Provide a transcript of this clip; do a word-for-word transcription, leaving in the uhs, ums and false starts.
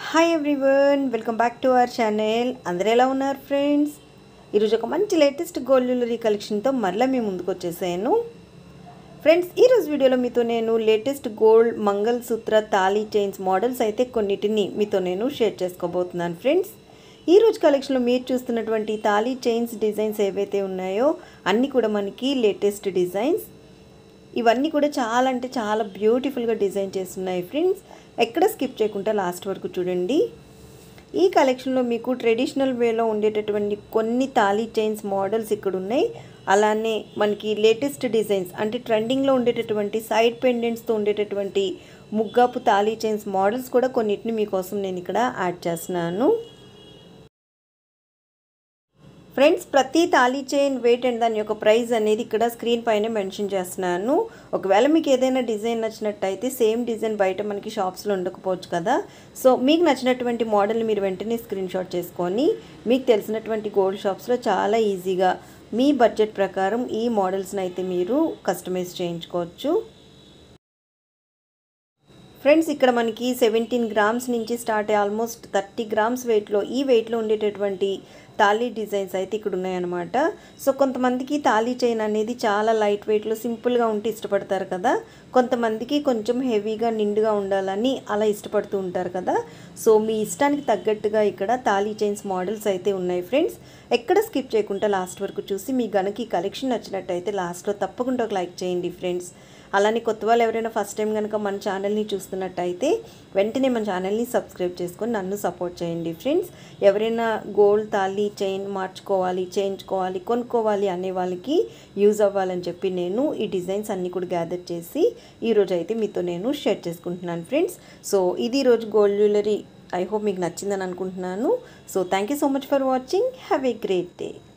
Hi everyone, welcome back to our channel. అందరూ ఎలా ఉన్నారు ఫ్రెండ్స్? ఈరోజు ఒక మంచి లేటెస్ట్ గోల్డ్ జ్యువెలరీ కలెక్షన్తో మరలా మీ ముందుకు వచ్చేసాను ఫ్రెండ్స్. ఈరోజు వీడియోలో మీతో నేను లేటెస్ట్ గోల్డ్ మంగళసూత్ర తాళీ చైన్స్ మోడల్స్ అయితే కొన్నిటిని మీతో నేను షేర్ చేసుకోబోతున్నాను ఫ్రెండ్స్. ఈరోజు కలెక్షన్లో మీరు చూస్తున్నటువంటి తాళీ చైన్స్ డిజైన్స్ ఏవైతే ఉన్నాయో అన్నీ కూడా మనకి లేటెస్ట్ డిజైన్స్. ఇవన్నీ కూడా చాలా అంటే చాలా బ్యూటిఫుల్గా డిజైన్ చేస్తున్నాయి ఫ్రెండ్స్. ఎక్కడ స్కిప్ చేయకుండా లాస్ట్ వరకు చూడండి. ఈ కలెక్షన్లో మీకు ట్రెడిషనల్ వేలో ఉండేటటువంటి కొన్ని తాళీ చైన్స్ మోడల్స్ ఇక్కడ ఉన్నాయి. అలానే మనకి లేటెస్ట్ డిజైన్స్ అంటే ట్రెండింగ్లో ఉండేటటువంటి సైడ్ పెండెంట్స్తో ఉండేటటువంటి ముగ్గాపు తాళీ చైన్స్ మోడల్స్ కూడా కొన్నిటిని మీకోసం నేను ఇక్కడ యాడ్ చేస్తున్నాను ఫ్రెండ్స్. ప్రతి తాళీ చైన్ వెయిట్ అండ్ దాని యొక్క ప్రైస్ అనేది ఇక్కడ స్క్రీన్ పైన మెన్షన్ చేస్తున్నాను. ఒకవేళ మీకు ఏదైనా డిజైన్ నచ్చినట్టయితే సేమ్ డిజైన్ బయట మనకి షాప్స్లో ఉండకపోవచ్చు కదా. సో మీకు నచ్చినటువంటి మోడల్ని మీరు వెంటనే స్క్రీన్ షాట్ చేసుకొని మీకు తెలిసినటువంటి గోల్డ్ షాప్స్లో చాలా ఈజీగా మీ బడ్జెట్ ప్రకారం ఈ మోడల్స్ని అయితే మీరు కస్టమైజ్ చేయించుకోవచ్చు ఫ్రెండ్స్. ఇక్కడ మనకి సెవెంటీన్ గ్రామ్స్ నుంచి స్టార్ట్ అయ్యి ఆల్మోస్ట్ థర్టీ గ్రామ్స్ వెయిట్లో ఈ వెయిట్లో ఉండేటటువంటి తాళీ డిజైన్స్ అయితే ఇక్కడ ఉన్నాయన్నమాట. సో కొంతమందికి తాళీ చైన్ అనేది చాలా లైట్ వెయిట్లో సింపుల్గా ఉంటే ఇష్టపడతారు కదా. కొంతమందికి కొంచెం హెవీగా నిండుగా ఉండాలని అలా ఇష్టపడుతూ ఉంటారు కదా. సో మీ ఇష్టానికి తగ్గట్టుగా ఇక్కడ తాళీ చైన్స్ మోడల్స్ అయితే ఉన్నాయి ఫ్రెండ్స్. ఎక్కడ స్కిప్ చేయకుండా లాస్ట్ వరకు చూసి మీ గనక ఈ కలెక్షన్ నచ్చినట్టయితే లాస్ట్లో తప్పకుండా ఒక లైక్ చేయండి ఫ్రెండ్స్. అలానే కొత్త వాళ్ళు ఎవరైనా ఫస్ట్ టైం కనుక మన ఛానల్ని చూస్తున్నట్టయితే వెంటనే మన ఛానల్ని సబ్స్క్రైబ్ చేసుకొని నన్ను సపోర్ట్ చేయండి ఫ్రెండ్స్. ఎవరైనా గోల్డ్ తాళీ చైన్ మార్చుకోవాలి, చేయించుకోవాలి, కొనుక్కోవాలి అనే వాళ్ళకి యూజ్ అవ్వాలని చెప్పి నేను ఈ డిజైన్స్ అన్నీ కూడా గ్యాదర్ చేసి ఈరోజు అయితే మీతో నేను షేర్ చేసుకుంటున్నాను ఫ్రెండ్స్. సో ఇది ఈరోజు గోల్డ్ జ్యువెలరీ. ఐ హోప్ మీకు నచ్చిందని అనుకుంటున్నాను. So thank you so much for watching. Have a great day.